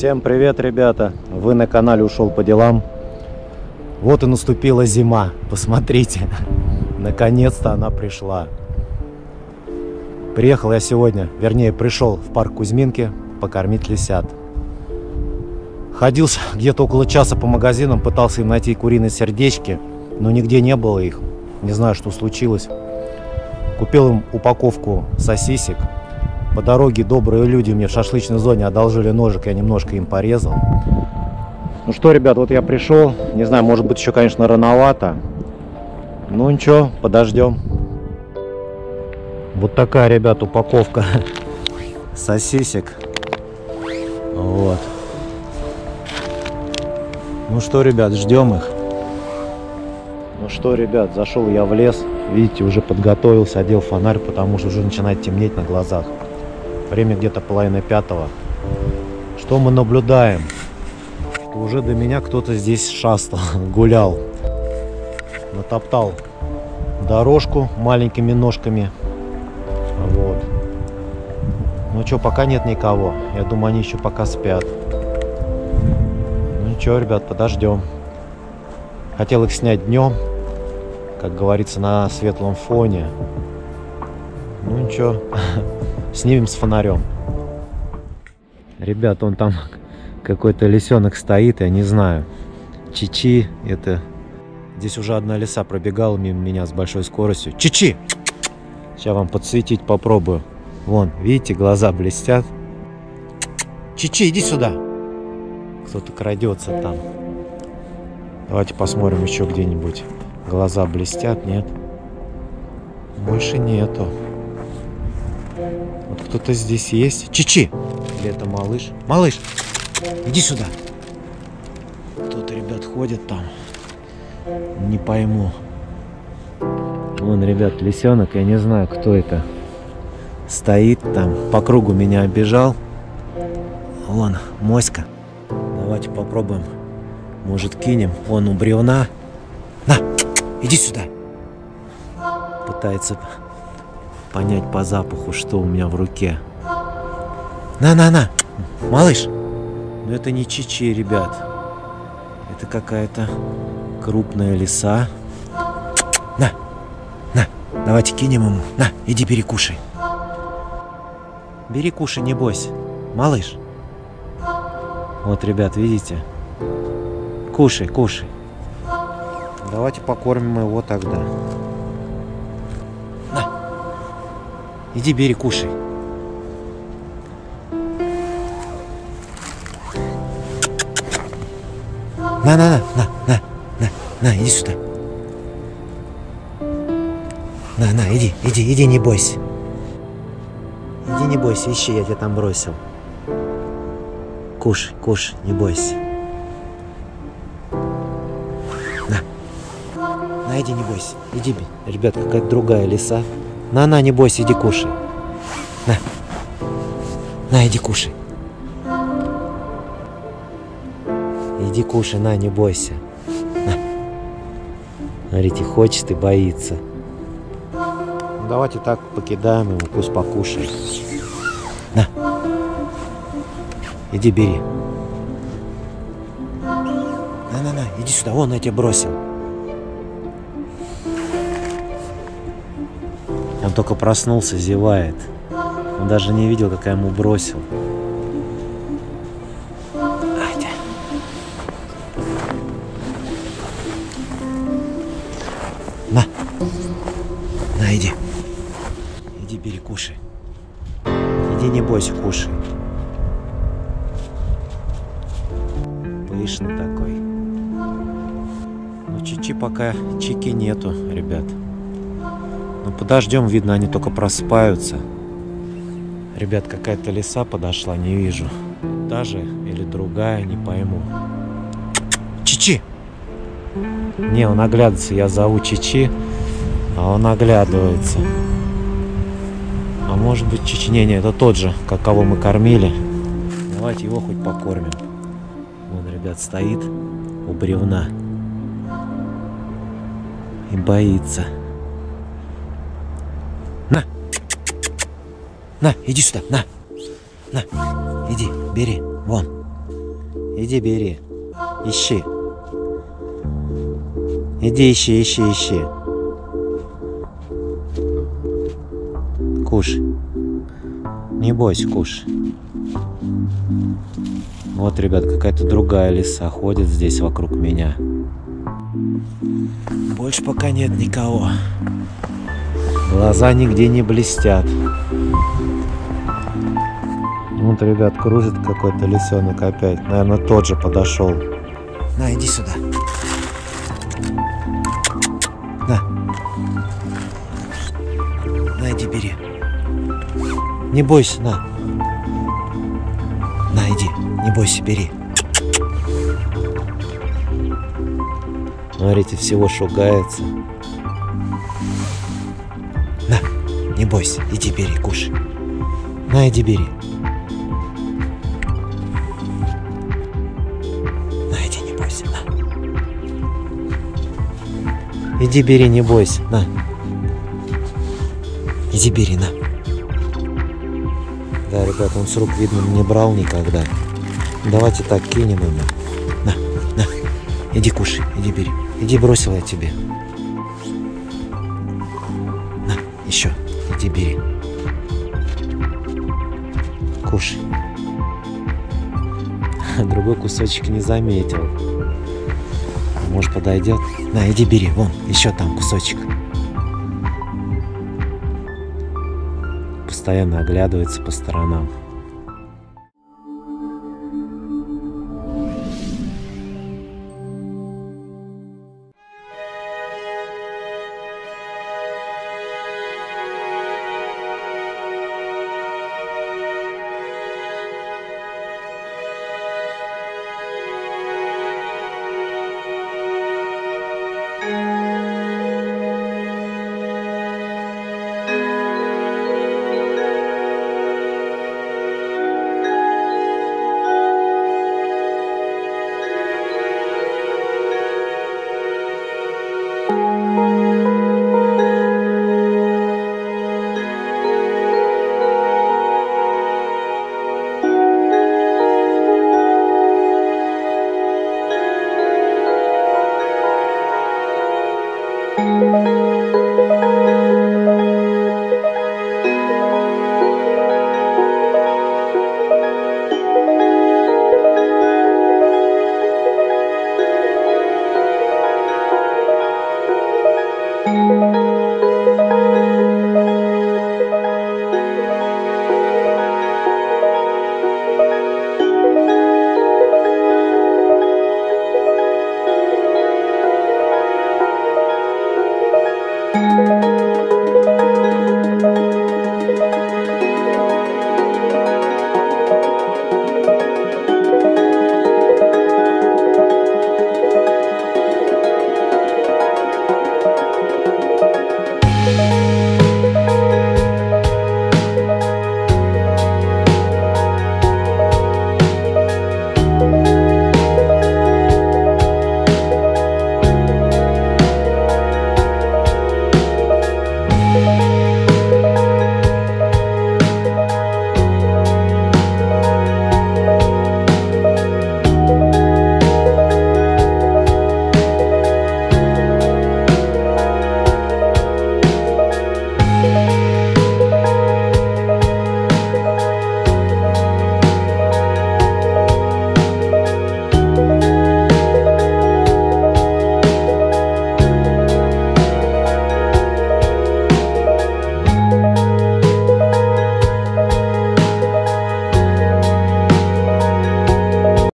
Всем привет, ребята! Вы на канале Ушел по делам. Вот и наступила зима. Посмотрите, наконец-то она пришла. Приехал я сегодня, вернее пришел в парк Кузьминки покормить лисят. Ходил где-то около часа по магазинам, пытался им найти куриные сердечки, но нигде не было их. Не знаю, что случилось. Купил им упаковку сосисек. По дороге добрые люди мне в шашлычной зоне одолжили ножик, я немножко им порезал. Ну что, ребят, вот я пришел. Не знаю, может быть, еще, конечно, рановато. Ну ничего, подождем. Вот такая, ребят, упаковка сосисек. Вот. Ну что, ребят, ждем их. Ну что, ребят, зашел я в лес. Видите, уже подготовился, одел фонарь, потому что уже начинает темнеть на глазах. Время где-то 4:30. Что мы наблюдаем? Что уже до меня кто-то здесь шастал, гулял. Натоптал дорожку маленькими ножками. Вот. Ну что, пока нет никого. Я думаю, они еще пока спят. Ну ничего, ребят, подождем. Хотел их снять днем, как говорится, на светлом фоне. Ну ничего, снимем с фонарем. Ребят, он там какой-то лисенок стоит, я не знаю. Чичи, это... Здесь уже одна лиса пробегала мимо меня с большой скоростью. Чичи! Сейчас вам подсветить попробую. Вон, видите, глаза блестят. Чичи, иди сюда! Кто-то крадется там. Давайте посмотрим еще где-нибудь. Глаза блестят, нет? Больше нету. Вот кто-то здесь есть. Чичи! Или это малыш? Малыш! Иди сюда! Кто-то, ребят, ходит там. Не пойму. Вон, ребят, лисенок, я не знаю, кто это. Стоит там, по кругу меня оббежал. Вон, моська. Давайте попробуем. Может, кинем. Вон у бревна. На, иди сюда. Пытается понять по запаху, что у меня в руке. На, малыш. Но это не чичи, ребят. Это какая-то крупная лиса. На, давайте кинем ему. На, иди бери, кушай. Бери, кушай, не бойся. Малыш. Вот, ребят, видите? Кушай. Давайте покормим его тогда. На. Иди, бери, кушай. На, иди сюда. На, иди, не бойся. Иди, не бойся, ищи, я тебя там бросил. Кушай, не бойся. На, иди, не бойся. Иди, ребят, какая-то другая лиса. На, не бойся, иди кушай. На, иди кушай. Иди кушай, на, не бойся. На. Смотрите, хочет и боится. Ну, давайте так покидаем его, пусть покушает. На. Иди бери. На, иди сюда, вон я тебя бросил. Он только проснулся, зевает. Он даже не видел, как я ему бросил. На, иди. Иди, бери, кушай. Иди, не бойся, кушай. Пышный такой. Ну, чичи пока чики нету, ребят. Ну, подождем, видно, они только просыпаются. Ребят, какая-то лиса подошла, не вижу. Та же или другая, не пойму. Чичи! Не, он оглядывается, я зову Чичи, а он оглядывается. А может быть Чичи? Не, это тот же, кого мы кормили. Давайте его хоть покормим. Вон, ребят, стоит у бревна и боится. На, иди сюда, на, иди, бери, вон. Иди бери. Ищи. Иди ищи. Кушай. Не бойся, кушай. Вот, ребят, какая-то другая лиса ходит здесь вокруг меня. Больше пока нет никого. Глаза нигде не блестят. Вот, ребят, кружит какой-то лисенок опять. Наверное, тот же подошел. На, иди сюда. На. На, иди бери. Не бойся, на. На, иди. Не бойся, бери. Смотрите, всего шугается. На, не бойся, иди бери, кушай. На, иди бери. На, иди, не бойся, на. Иди бери, не бойся, на. Иди бери, на. Да, ребят, он с рук, видно, не брал никогда. Давайте так кинем ему. На. Иди кушай, иди бери. Иди, бросила я тебе. На, еще. Иди бери. Кушай. Другой кусочек не заметил. Может, подойдет? На, иди бери. Вон, еще там кусочек. Постоянно оглядывается по сторонам. Thank you.